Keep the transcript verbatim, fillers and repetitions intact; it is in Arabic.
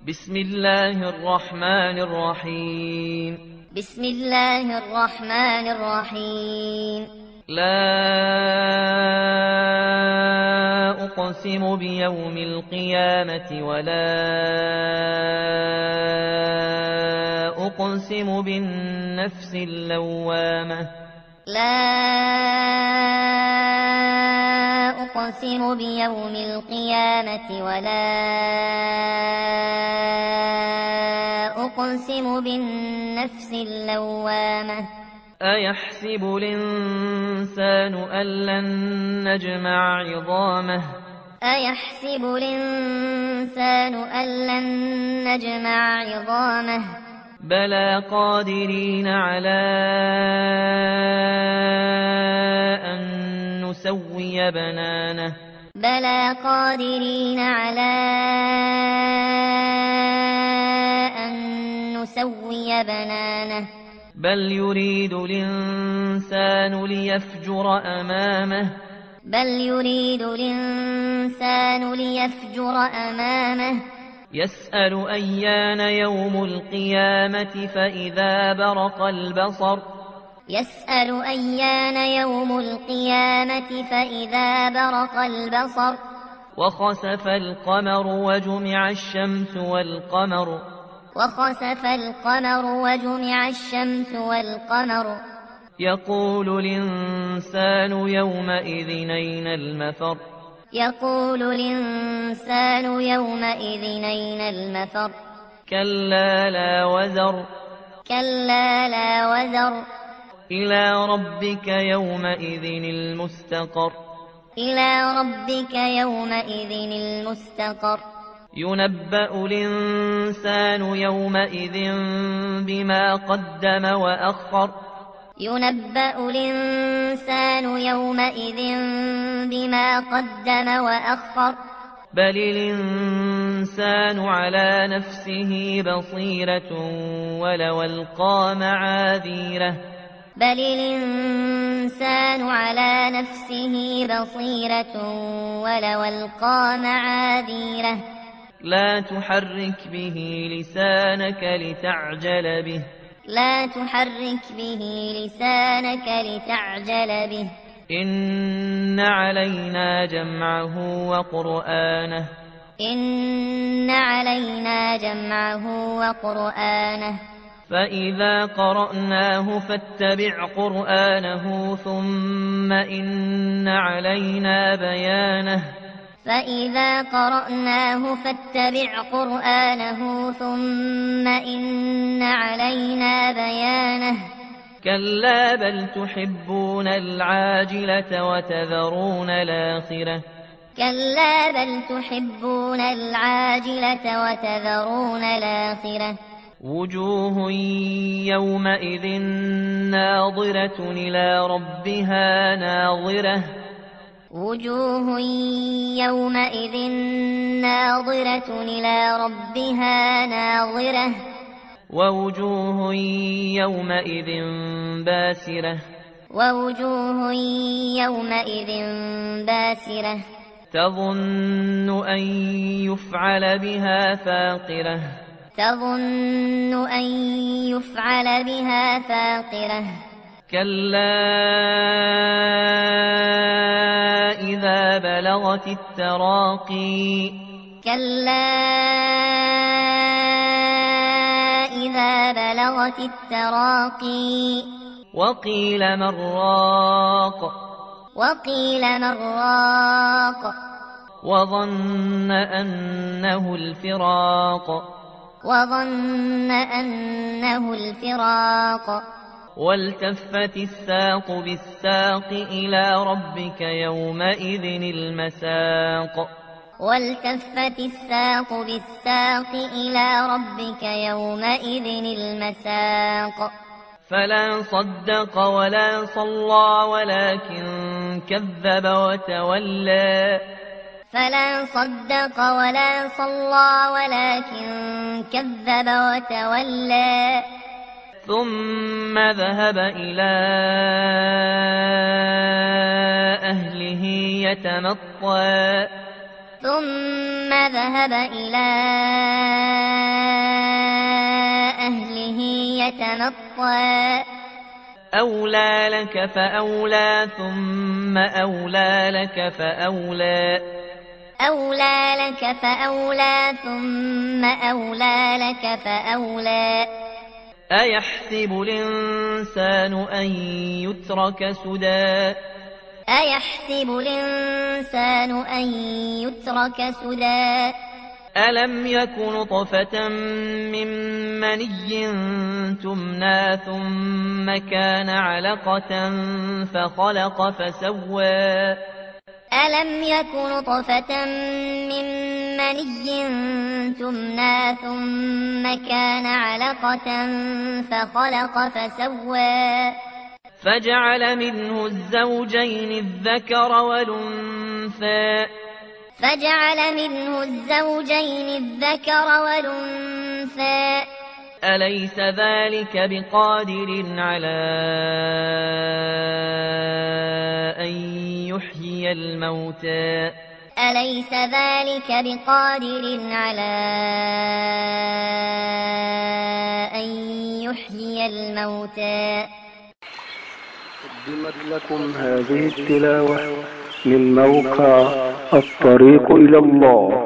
بسم الله الرحمن الرحيم بسم الله الرحمن الرحيم لا أقسم بيوم القيامة ولا أقسم بالنفس اللوامة لا أقسم بيوم القيامة ولا أقسم بالنفس اللوامة أيحسب الإنسان أن لن نجمع عظامه أيحسب الإنسان أن لن نجمع عظامه بلى قادرين على أن نسوي بنانه بلى قادرين على أن نسوي بنانه بل يريد الإنسان ليفجر أمامه بل يريد الإنسان ليفجر أمامه يسأل أيان يوم القيامة فإذا برق البصر يسأل أيان يوم القيامة فإذا برق البصر وخسف القمر وجمع الشمس والقمر وخسف القمر وجمع الشمس والقمر يقول الإنسان يومئذ أين المفر يقول الإنسان يومئذ أين المفر كلا لا وزر كلا لا وزر إلى ربك يومئذ المستقر إلى ربك يومئذ المستقر ينبأ الإنسان يومئذ بما قدم وأخر ينبأ الإنسان يومئذ بما قدم وأخر بل الإنسان على نفسه بصيرة ولو ألقى معاذيره بل الإنسان على نفسه بصيرة ولو ألقى معاذيره لا تحرك به لسانك لتعجل به لا تحرك به لسانك لتعجل به إن علينا جمعه وقرآنه إن علينا جمعه وقرآنه فإذا قرأناه فاتبع قرآنه ثم إن علينا بيانه فإذا قرأناه فاتبع قرآنه ثم إن علينا بيانه كلا بل تحبون العاجلة وتذرون الآخرة كلا بل تحبون العاجلة وتذرون الآخرة وجوه يومئذ ناظرة إلى ربها ناظرة وجوه يومئذ ناظرة إلى ربها ناظرة ووجوه يومئذ باسرة ووجوه يومئذ باسرة تظن أن يفعل بها فاقرة تظن أن يفعل بها فاقرة كلا إذا بلغت التراقي كلا إذا بلغت التراقي وقيل من راق وقيل من راق وظن أنه الفراق وظن أنه الفراق والتفت الساق بالساق إلى ربك يومئذ المساق والتفت الساق بالساق إلى ربك يومئذ المساق فلا صدق ولا صلى ولكن كذب وتولى فلا صدق ولا صلى ولكن كذب وتولى ثم ذهب إلى أهله يتمطى ثم ذهب إلى يتمطى أولى لك فأولى ثم أولى لك فأولى أولى لك فأولى ثم أولى لك فأولى أيحسب الإنسان أن يترك سدى أيحسب الإنسان أن يترك سدى ألم يك نطفة من مني تمنى ثم كان علقة فخلق فسوى ألم يك نطفة من مني تمنى ثم كان علقة فخلق فسوى فجعل منه الزوجين الذكر والأنثى فجعل منه الزوجين الذكر والأنثى أليس ذلك بقادر على أن يحيي الموتى أليس ذلك بقادر على أن يحيي الموتى. قدمت لكم هذه التلاوة من موقع الطريق إلى الله.